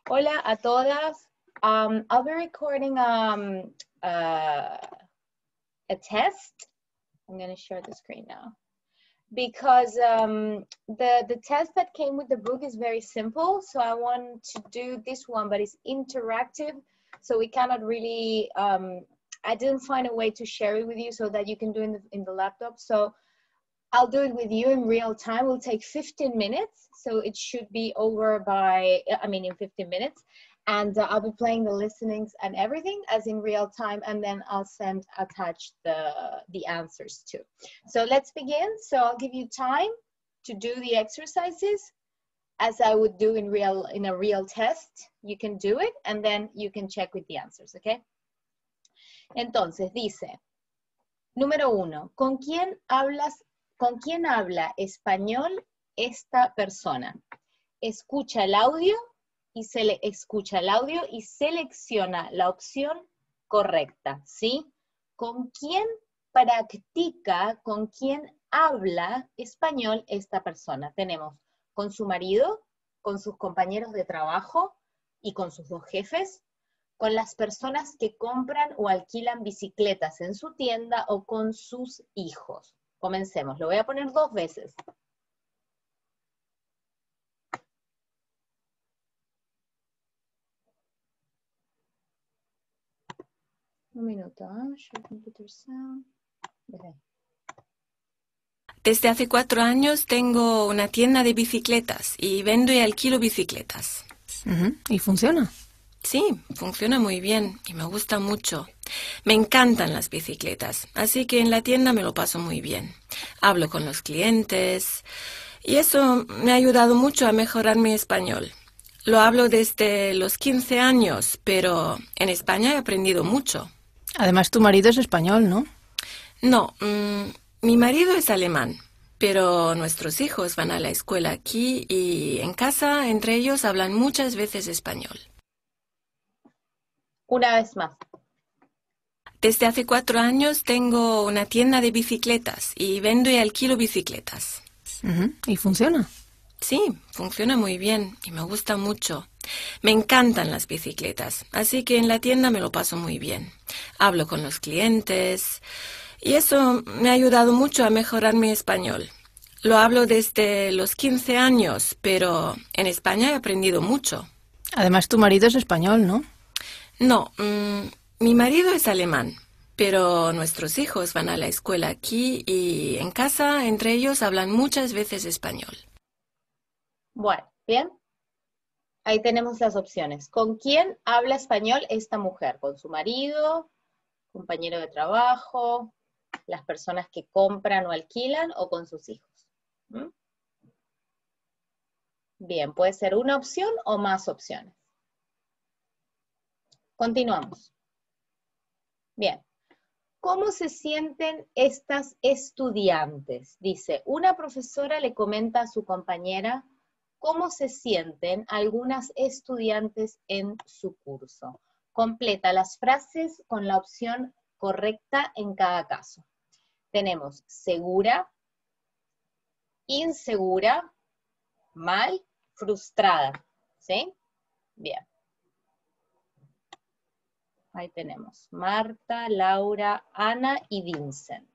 Hola a todas. I'll be recording a test. I'm going to share the screen now. Because the test that came with the book is very simple. So I want to do this one, but it's interactive. So we cannot really, I didn't find a way to share it with you so that you can do it in the laptop. So I'll do it with you in real time. It will take 15 minutes. So it should be over in 15 minutes. And I'll be playing the listenings and everything as in real time. And then I'll attach the answers too. So let's begin. So I'll give you time to do the exercises as I would do in a real test. You can do it and then you can check with the answers, okay? Entonces dice, número 1, ¿con quién habla español esta persona? Escucha el audio y selecciona la opción correcta, ¿sí? ¿Con quién habla español esta persona? Tenemos con su marido, con sus compañeros de trabajo y con sus dos jefes, con las personas que compran o alquilan bicicletas en su tienda o con sus hijos. Comencemos, lo voy a poner 2 veces. Un minuto, show computer sound. Desde hace 4 años tengo una tienda de bicicletas y vendo y alquilo bicicletas. ¿Y funciona? Sí, funciona muy bien y me gusta mucho. Me encantan las bicicletas, así que en la tienda me lo paso muy bien. Hablo con los clientes y eso me ha ayudado mucho a mejorar mi español. Lo hablo desde los 15 años, pero en España he aprendido mucho. Además, tu marido es español, ¿no? No, mi marido es alemán, pero nuestros hijos van a la escuela aquí y en casa, entre ellos, hablan muchas veces español. Una vez más. Desde hace 4 años tengo una tienda de bicicletas y vendo y alquilo bicicletas. ¿Y funciona? Sí, funciona muy bien y me gusta mucho. Me encantan las bicicletas, así que en la tienda me lo paso muy bien. Hablo con los clientes y eso me ha ayudado mucho a mejorar mi español. Lo hablo desde los 15 años, pero en España he aprendido mucho. Además, tu marido es español, ¿no? No, mi marido es alemán, pero nuestros hijos van a la escuela aquí y en casa, entre ellos, hablan muchas veces español. Bueno, bien. Ahí tenemos las opciones. ¿Con quién habla español esta mujer? ¿Con su marido, compañero de trabajo, las personas que compran o alquilan o con sus hijos? Bien, puede ser una opción o más opciones. Continuamos. Bien. ¿Cómo se sienten estas estudiantes? Dice, una profesora le comenta a su compañera cómo se sienten algunas estudiantes en su curso. Completa las frases con la opción correcta en cada caso. Tenemos segura, insegura, mal, frustrada. ¿Sí? Bien. Ahí tenemos Marta, Laura, Ana y Vincent.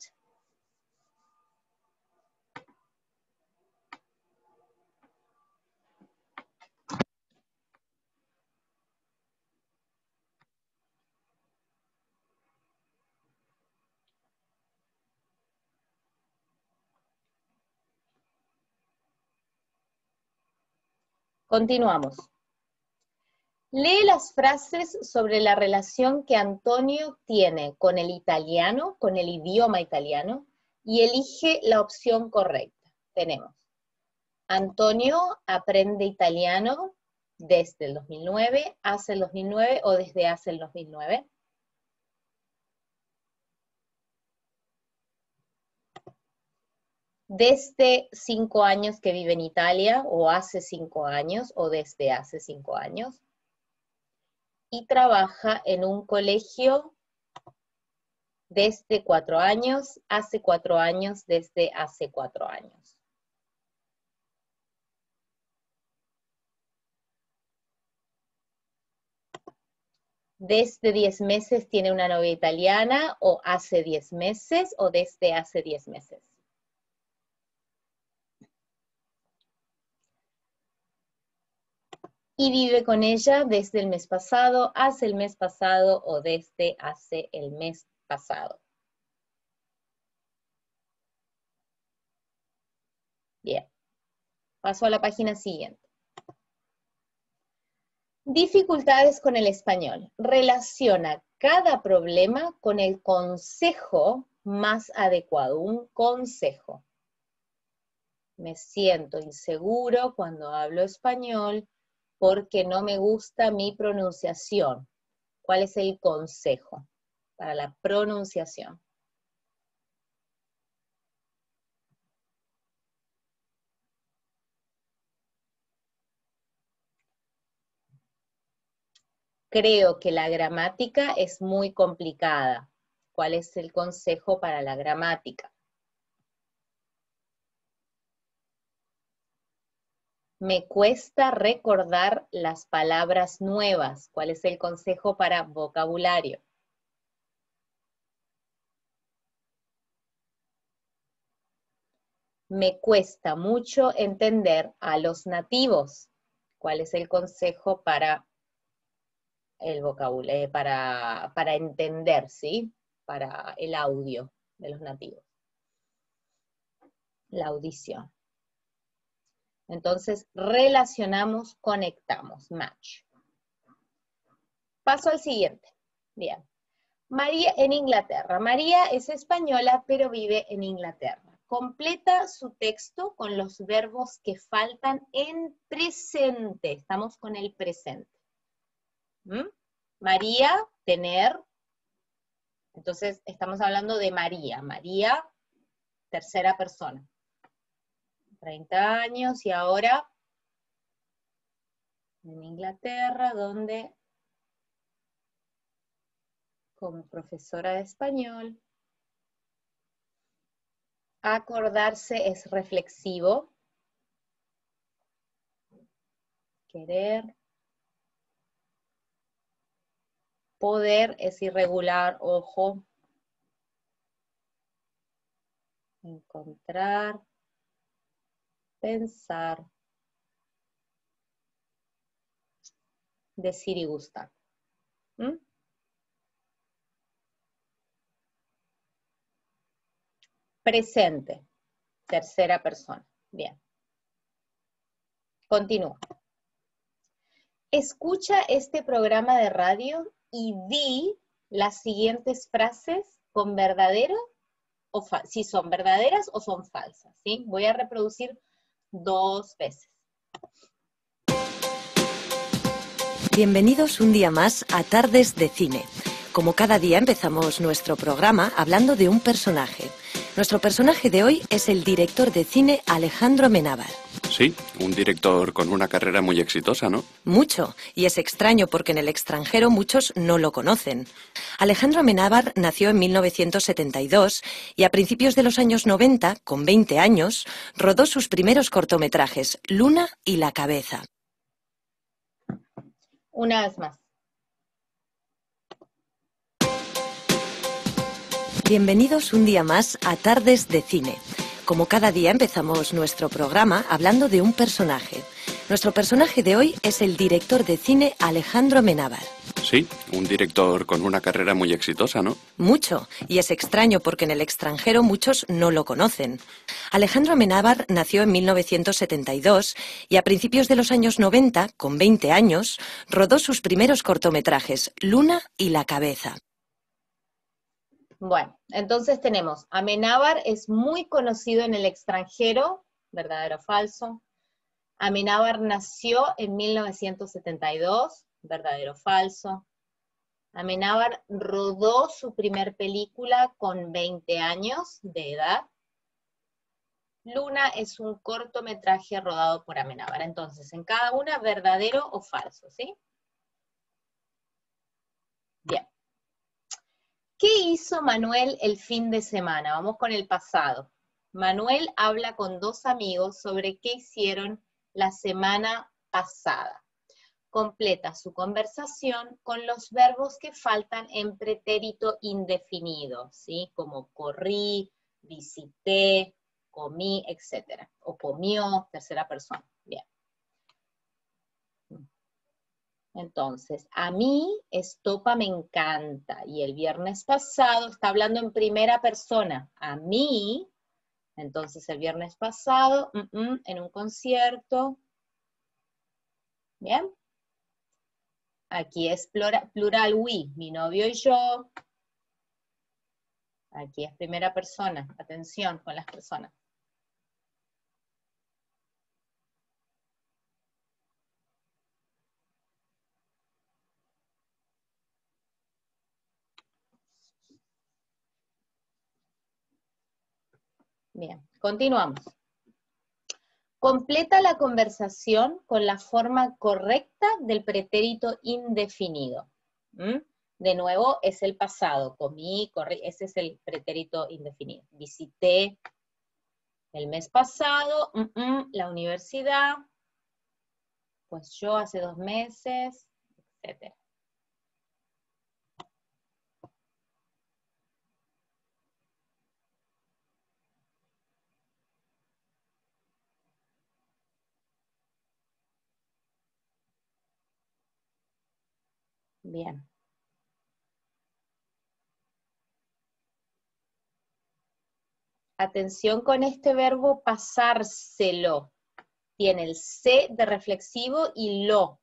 Continuamos. Lee las frases sobre la relación que Antonio tiene con el italiano, con el idioma italiano, y elige la opción correcta. Tenemos, Antonio aprende italiano desde el 2009, hace el 2009 o desde hace el 2009. Desde 5 años que vive en Italia, o hace 5 años, o desde hace 5 años. Y trabaja en un colegio desde 4 años, hace 4 años, desde hace 4 años. Desde 10 meses tiene una novia italiana, o hace 10 meses, o desde hace 10 meses. Y vive con ella desde el mes pasado, hace el mes pasado, o desde hace el mes pasado. Bien. Paso a la página siguiente. Dificultades con el español. Relaciona cada problema con el consejo más adecuado. Un consejo. Me siento inseguro cuando hablo español porque no me gusta mi pronunciación. ¿Cuál es el consejo para la pronunciación? Creo que la gramática es muy complicada. ¿Cuál es el consejo para la gramática? Me cuesta recordar las palabras nuevas. ¿Cuál es el consejo para vocabulario? Me cuesta mucho entender a los nativos. ¿Cuál es el consejo para el vocabulario, para entender, ¿sí? Para el audio de los nativos. La audición. Entonces, relacionamos, conectamos, match. Paso al siguiente. Bien. María en Inglaterra. María es española, pero vive en Inglaterra. Completa su texto con los verbos que faltan en presente. Estamos con el presente. María, tener. Entonces, estamos hablando de María. María, tercera persona. 30 años y ahora en Inglaterra, donde como profesora de español, acordarse es reflexivo, querer, poder es irregular, ojo, encontrar, pensar, decir y gustar. Presente, tercera persona. Bien. Continúo. Escucha este programa de radio y di las siguientes frases con verdadero o si son verdaderas o son falsas, ¿sí? Voy a reproducir 2 veces. Bienvenidos un día más a Tardes de Cine. Como cada día empezamos nuestro programa hablando de un personaje. Nuestro personaje de hoy es el director de cine Alejandro Amenábar. Sí, un director con una carrera muy exitosa, ¿no? Mucho, y es extraño porque en el extranjero muchos no lo conocen. Alejandro Amenábar nació en 1972 y a principios de los años 90, con 20 años, rodó sus primeros cortometrajes, Luna y La Cabeza. Una vez más. Bienvenidos un día más a Tardes de Cine. Como cada día empezamos nuestro programa hablando de un personaje. Nuestro personaje de hoy es el director de cine Alejandro Amenábar. Sí, un director con una carrera muy exitosa, ¿no? Mucho, y es extraño porque en el extranjero muchos no lo conocen. Alejandro Amenábar nació en 1972 y a principios de los años 90, con 20 años, rodó sus primeros cortometrajes, Luna y La Cabeza. Bueno, entonces tenemos, Amenábar es muy conocido en el extranjero, ¿verdadero o falso? Amenábar nació en 1972, ¿verdadero o falso? Amenábar rodó su primer película con 20 años de edad. Luna es un cortometraje rodado por Amenábar. Entonces, en cada una, verdadero o falso, ¿sí? Bien. ¿Qué hizo Manuel el fin de semana? Vamos con el pasado. Manuel habla con 2 amigos sobre qué hicieron la semana pasada. completa su conversación con los verbos que faltan en pretérito indefinido, ¿sí? Como corrí, visité, comí, etc. O comió, tercera persona. Bien. Entonces, a mí estopa me encanta. Y el viernes pasado está hablando en primera persona. A mí, entonces el viernes pasado, en un concierto. Bien. Aquí es plural we, mi novio y yo. Aquí es primera persona. Atención con las personas. Bien, continuamos. Completa la conversación con la forma correcta del pretérito indefinido. De nuevo, es el pasado. Comí, corrí, ese es el pretérito indefinido. Visité el mes pasado, la universidad, pues yo hace 2 meses, etc. Bien. Atención con este verbo pasárselo. Tiene el se de reflexivo y lo.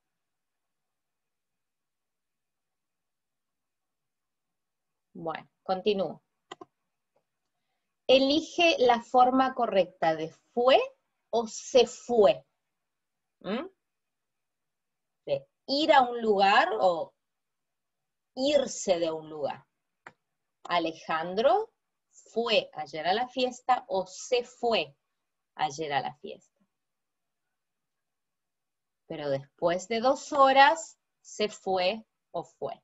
Bueno, continúo. Elige la forma correcta de fue o se fue. De ir a un lugar o irse de un lugar. Alejandro fue ayer a la fiesta o se fue ayer a la fiesta. Pero después de 2 horas, se fue o fue.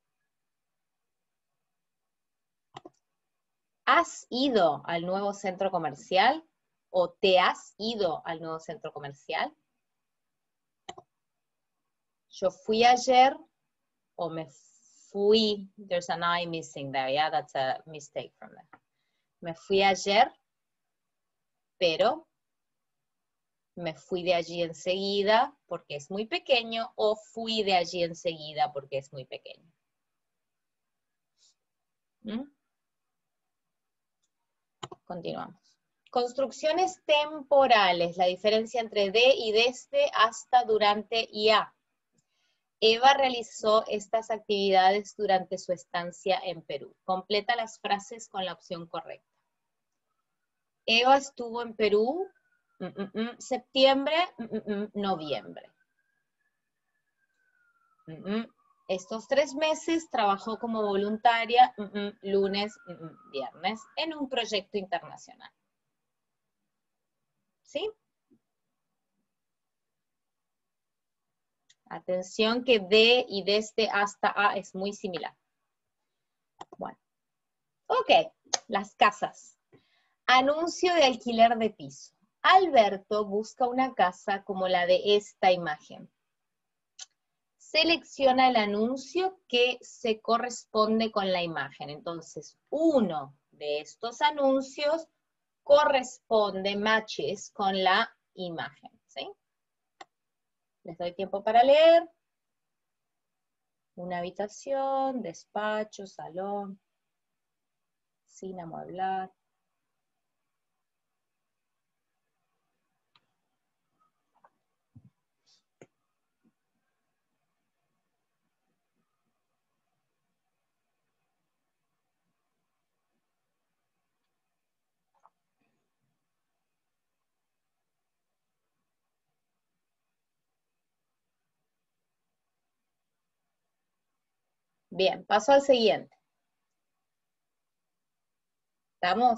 ¿Has ido al nuevo centro comercial o te has ido al nuevo centro comercial? Yo fui ayer o me fui. There's an I missing there, yeah, that's a mistake from there. Me fui ayer, pero me fui de allí enseguida porque es muy pequeño, o fui de allí enseguida porque es muy pequeño. Continuamos. Construcciones temporales, la diferencia entre de y desde, hasta, durante y a. Eva realizó estas actividades durante su estancia en Perú. Completa las frases con la opción correcta. Eva estuvo en Perú septiembre, noviembre. Estos 3 meses trabajó como voluntaria, lunes, viernes, en un proyecto internacional. ¿Sí? Atención que de y desde hasta a es muy similar. Bueno. Ok, las casas. Anuncio de alquiler de piso. Alberto busca una casa como la de esta imagen. Selecciona el anuncio que se corresponde con la imagen. Entonces, uno de estos anuncios corresponde, matches, con la imagen. ¿Sí? Les doy tiempo para leer. Una habitación, despacho, salón, sin amueblar. Bien, paso al siguiente. ¿Estamos?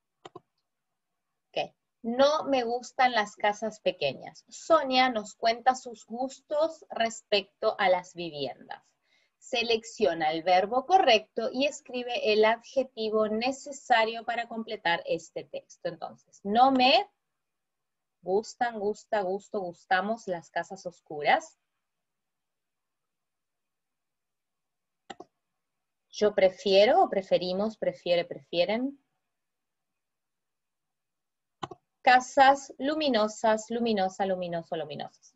Ok. No me gustan las casas pequeñas. Sonia nos cuenta sus gustos respecto a las viviendas. Selecciona el verbo correcto y escribe el adjetivo necesario para completar este texto. Entonces, no me gustan, gusta, gusto, gustamos las casas oscuras. Yo prefiero o preferimos, prefiere, prefieren. Casas luminosas, luminosa, luminoso, luminosas.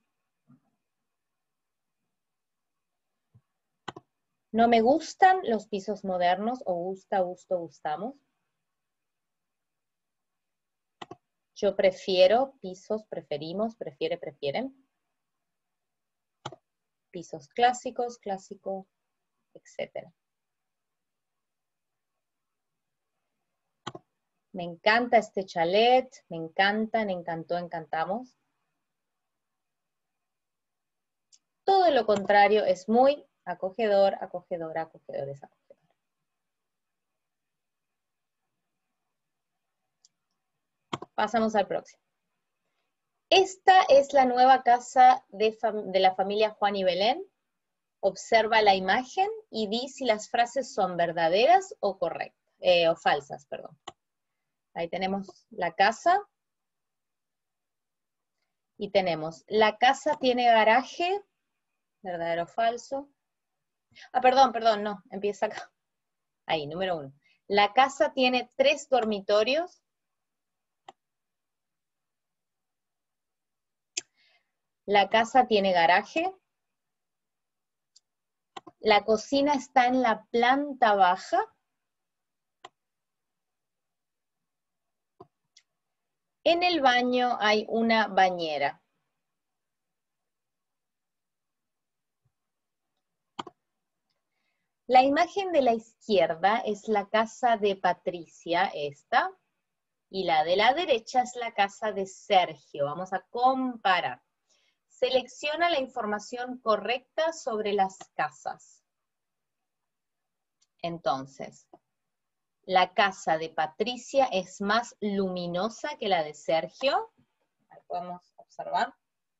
No me gustan los pisos modernos o gusta, gusto, gustamos. Yo prefiero pisos, preferimos, prefiere, prefieren. Pisos clásicos, clásico, etc. Me encanta este chalet, me encantan, encantó, encantamos. Todo lo contrario es muy acogedor, acogedora, acogedores, acogedor. Pasamos al próximo. Esta es la nueva casa de la familia Juan y Belén. Observa la imagen y di si las frases son verdaderas o correctas, o falsas, perdón. Ahí tenemos la casa. Y tenemos, la casa tiene garaje, verdadero o falso. Ah, perdón, no, empieza acá. Ahí, número 1. La casa tiene 3 dormitorios. La casa tiene garaje. La cocina está en la planta baja. En el baño hay una bañera. La imagen de la izquierda es la casa de Patricia, esta, y la de la derecha es la casa de Sergio. Vamos a comparar. Selecciona la información correcta sobre las casas. Entonces, la casa de Patricia es más luminosa que la de Sergio. Ahí podemos observar.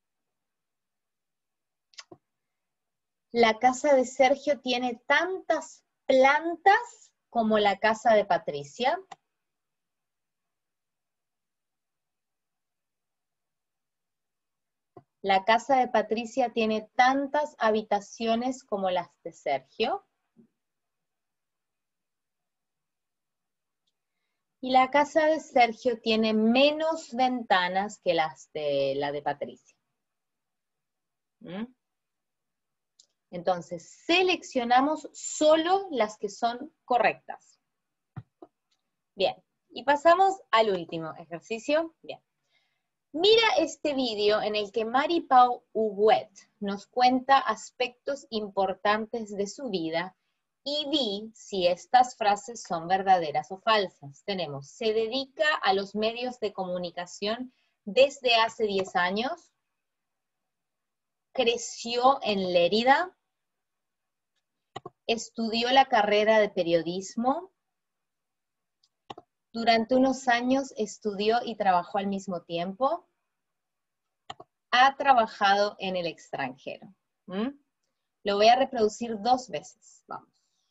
La casa de Sergio tiene tantas plantas como la casa de Patricia. La casa de Patricia tiene tantas habitaciones como las de Sergio. Y la casa de Sergio tiene menos ventanas que las de la de Patricia. Entonces, seleccionamos solo las que son correctas. Bien, y pasamos al último ejercicio. Bien. Mira este video en el que Mari-Pau Huguet nos cuenta aspectos importantes de su vida y di si estas frases son verdaderas o falsas. Tenemos, se dedica a los medios de comunicación desde hace 10 años, creció en Lérida, estudió la carrera de periodismo, durante unos años estudió y trabajó al mismo tiempo, ha trabajado en el extranjero. Lo voy a reproducir 2 veces, vamos.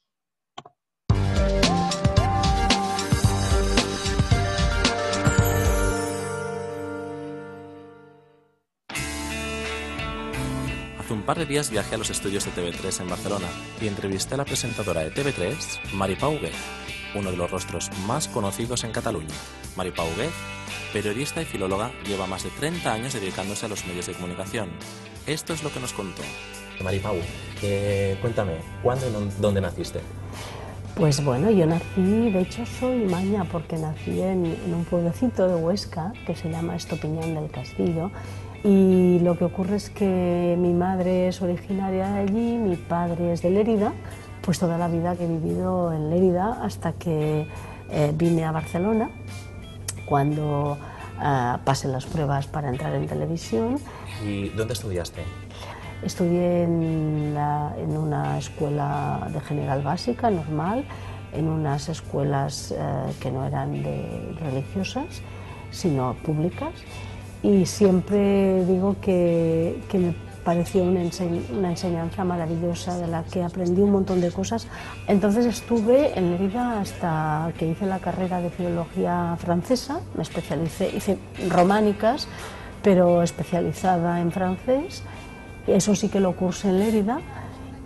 Hace un par de días viajé a los estudios de TV3 en Barcelona y entrevisté a la presentadora de TV3, Mari-Pau Huguet, uno de los rostros más conocidos en Cataluña. Mari-Pau Huguet, periodista y filóloga, lleva más de 30 años dedicándose a los medios de comunicación. Esto es lo que nos contó. Mari-Pau, cuéntame, ¿cuándo y dónde naciste? Pues bueno, yo nací, de hecho soy maña porque nací en un pueblecito de Huesca que se llama Estopiñán del Castillo. Y lo que ocurre es que mi madre es originaria de allí, mi padre es de Lérida, pues toda la vida que he vivido en Lérida hasta que vine a Barcelona, cuando pasé las pruebas para entrar en televisión. ¿Y dónde estudiaste? Estudié en una escuela de general básica, normal, en unas escuelas que no eran religiosas, sino públicas. Y siempre digo que me pareció una enseñanza maravillosa de la que aprendí un montón de cosas. Entonces estuve en Lérida hasta que hice la carrera de filología francesa, me especialicé, hice románicas, pero especializada en francés. Eso sí que lo cursé en Lérida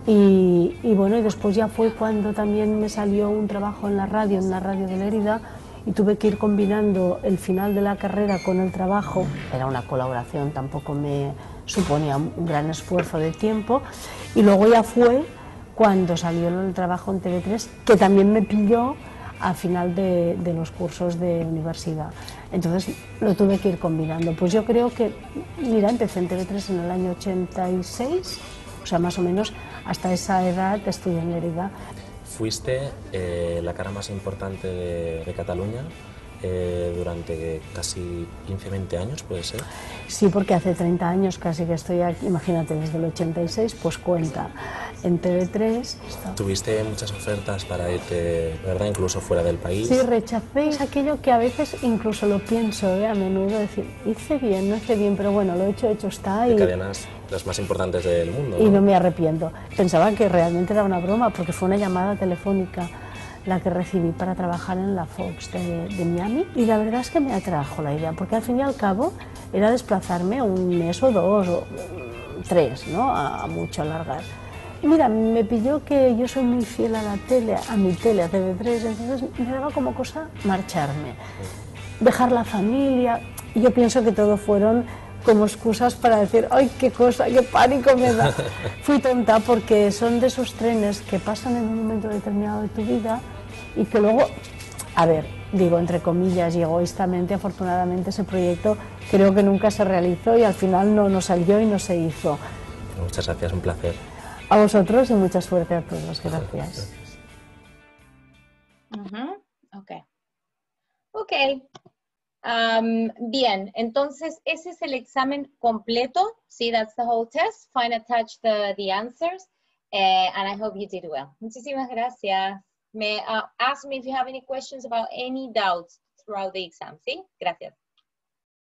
Y bueno, y después ya fue cuando también me salió un trabajo en la radio, de Lérida, y tuve que ir combinando el final de la carrera con el trabajo. Era una colaboración, tampoco me suponía un gran esfuerzo de tiempo. Y luego ya fue cuando salió el trabajo en TV3, que también me pilló al final de los cursos de universidad. Entonces lo tuve que ir combinando. Pues yo creo que, mira, empecé en TV3 en el año 86, o sea, más o menos hasta esa edad estudié en Lérida. Fuiste la cara más importante de Cataluña durante casi 15-20 años, ¿puede ser? Sí, porque hace 30 años casi que estoy aquí, imagínate, desde el 86, pues cuenta. En TV3... ¿Tuviste muchas ofertas para irte, verdad, incluso fuera del país? Sí, rechacé. Es aquello que a veces incluso lo pienso, a menudo, decir, hice bien, no hice bien, pero bueno, lo hecho está. De cadenas las más importantes del mundo, ¿no? Y no me arrepiento. Pensaba que realmente era una broma, porque fue una llamada telefónica la que recibí para trabajar en la Fox de Miami, y la verdad es que me atrajo la idea, porque al fin y al cabo era desplazarme un mes o dos o 3, ¿no? A mucho alargar. Y mira, me pilló que yo soy muy fiel a la tele, a mi tele, a TV3, entonces me daba como cosa marcharme, dejar la familia, y yo pienso que todo fueron como excusas para decir, ¡ay, qué cosa, qué pánico me da! Fui tonta, porque son de esos trenes que pasan en un momento determinado de tu vida y que luego, a ver, digo entre comillas y egoístamente, afortunadamente ese proyecto creo que nunca se realizó y al final no salió y no se hizo. Muchas gracias, un placer. A vosotros y mucha suerte a todos, gracias. Ok. Bien, entonces ese es el examen completo. See, that's the whole test. Find, attach the answers, and I hope you did well. Muchísimas gracias. Ask me if you have any questions about any doubts throughout the exam. ¿Sí? Gracias.